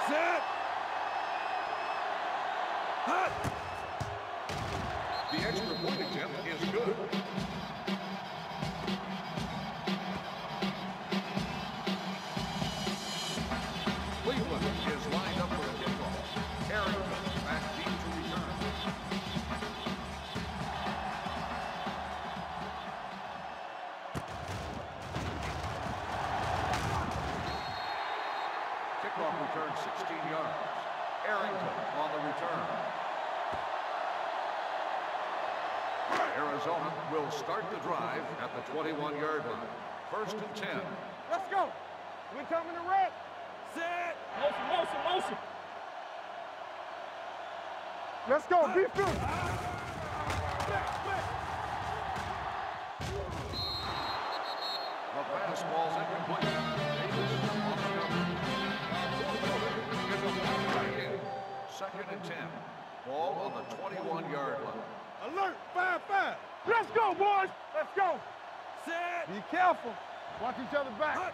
Set. Hut. The extra point attempt is good. Cleveland is lined up for a kickoff. Harrington back deep to return. Kickoff return 16 yards. Harrington on the return. Arizona will start the drive at the 21-yard line. 1st and 10. Let's go. We coming to wreck. Set. Motion, motion, motion. Let's go. Be fierce. The fastball's incomplete. Davis on the cover. Is a back in. 2nd and 10. Ball on the 21-yard line. Alert. 5-5. Let's go, boys. Let's go. Set. Be careful. Watch each other back.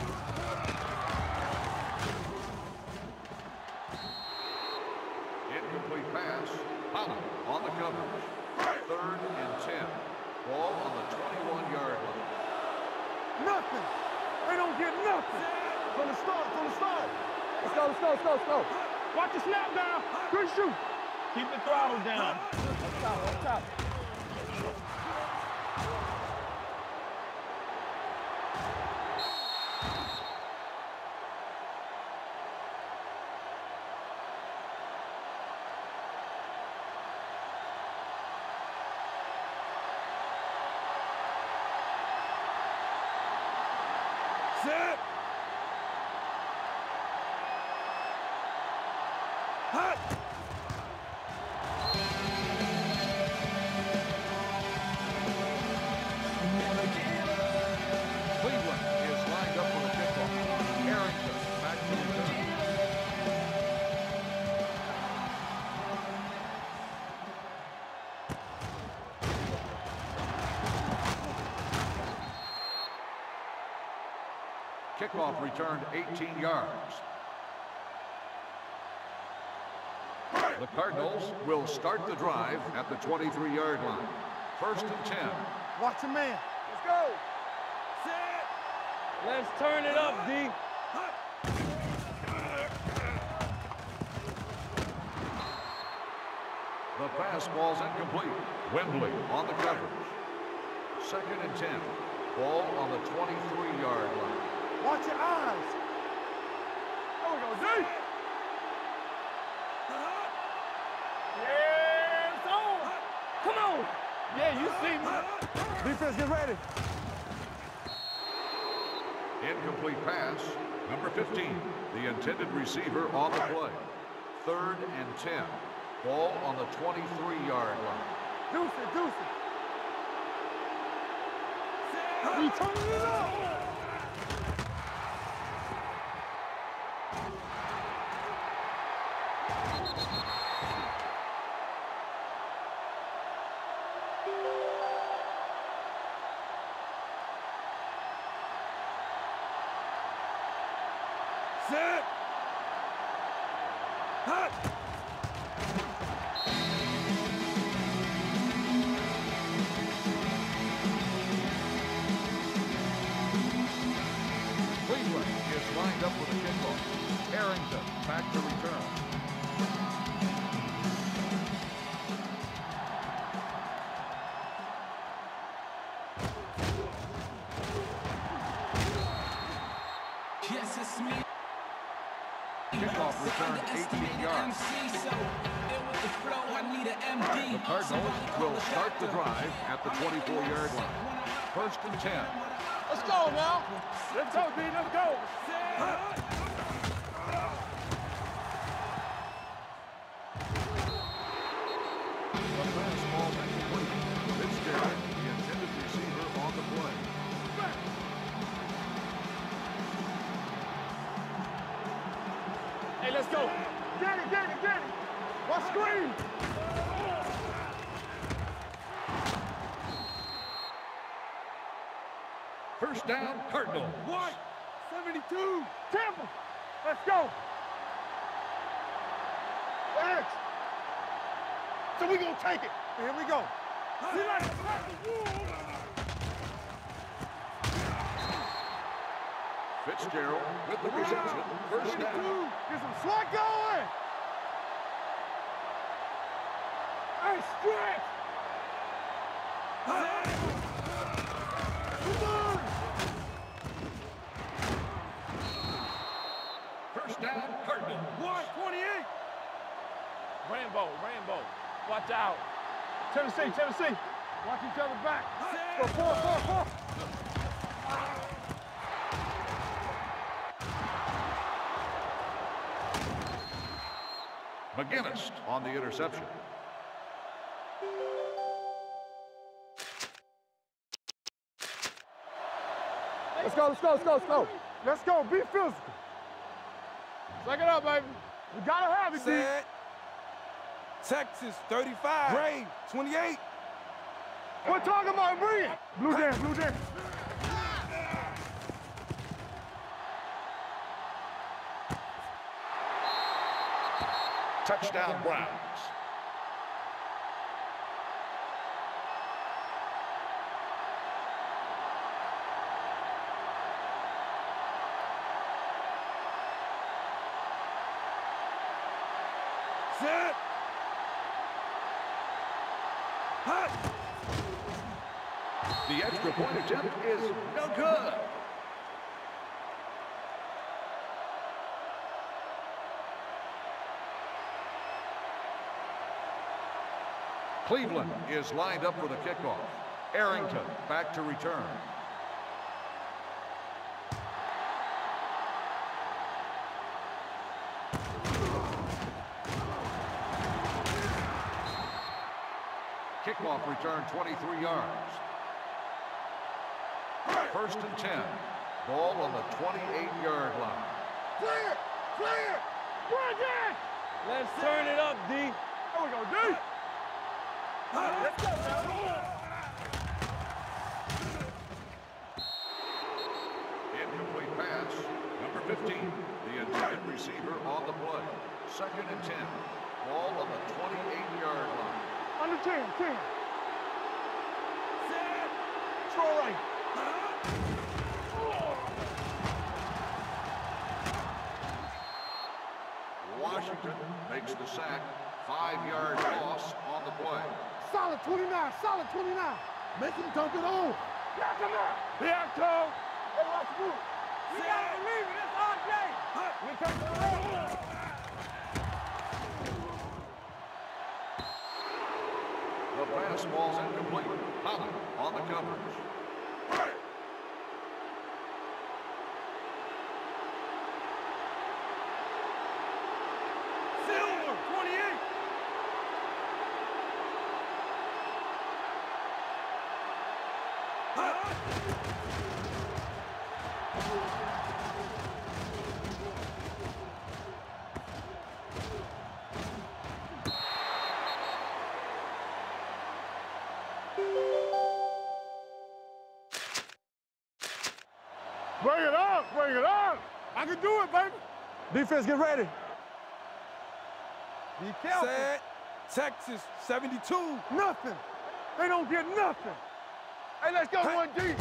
Incomplete pass. Holland on the coverage. 3rd and 10. Ball on the 21-yard line. Nothing. They don't get nothing. From the start, from the start. Let's go, let's go, let's go, let's go. Watch the snap down. Good shoot. Keep the throttle down. Up top, up top. Set. Hut. Cleveland is lined up for the kickoff. Harrington back to return. Kickoff returned 18 yards. The Cardinals will start the drive at the 23-yard line. 1st and 10. Watch the man. Let's go. Set. Let's turn it up, D. The fastball's incomplete. Wembley on the coverage. 2nd and 10. Ball on the 23-yard line. Watch your eyes. There we go, D. Yeah, it's on. Come on. Yeah, you see me. Defense, get ready. Incomplete pass. Number 15, the intended receiver on the play. 3rd and 10. Ball on the 23-yard line. Deuce it, deuce it. We turning it up. Set. Hut. Cleveland is lined up with a kickoff. Harrington back to return. Yes, it's me. Kickoff return 18 yards. The Cardinals will start the drive at the 24-yard line. 1st and 10. Let's go now. Let's go, D. Let's go. The fastball incomplete. Fitzgerald, the intended receiver on the play. Hey, let's go. Get it, get it, get it. What screen? First down, Cardinals. What? 72. Tampa. Let's go. X. So we gonna take it. Here we go. We like to pack the wool. Fitzgerald with the reception. First down. Get some swat going. Hey, stretch. First down, Cardinals. 128. Rambo. Watch out. Tennessee. Watch each other back. 4. McGinnis on the interception. Let's go. Let's go. Be physical. Suck it up, baby. We gotta have it, D. Texas, 35. Gray, 28. We're talking about bringing. Blue dance. Touchdown, Browns. Set. Hut. The extra point attempt is no good. Cleveland is lined up for the kickoff. Arrington back to return. Kickoff return 23 yards. First and 10. Ball on the 28-yard line. Clear. Bring it. Let's turn it up, D. There we go, D. Let's go, man. Incomplete pass. Number 15, the intended receiver on the play. Second and 10. Ball on the 28-yard line. Under 10. Throw right. Washington makes the sack. 5-yard loss on the play. Solid 29. Make him dump it on. Bianco. Hey, watch the move. You gotta believe it. It's RJ. We come to the road. The pass ball's incomplete. Holland on the coverage. Silver, 28. Bring it up. I can do it, baby. Defense, get ready. Be careful. Set. Texas, 72. Nothing. They don't get nothing. Hey, let's go, 1D.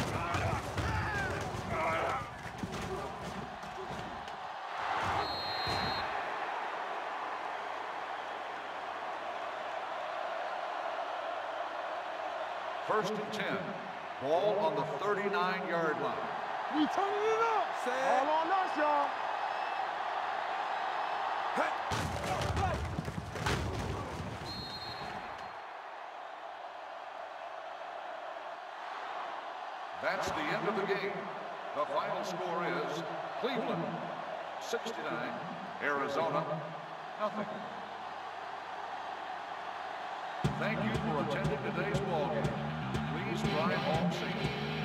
First and 10. Ball on the 39-yard line. We turning it up. Set. All on us, y'all. That's the end of the game. The final score is Cleveland 69, Arizona nothing. Thank you for attending today's ball game. Please drive home safe.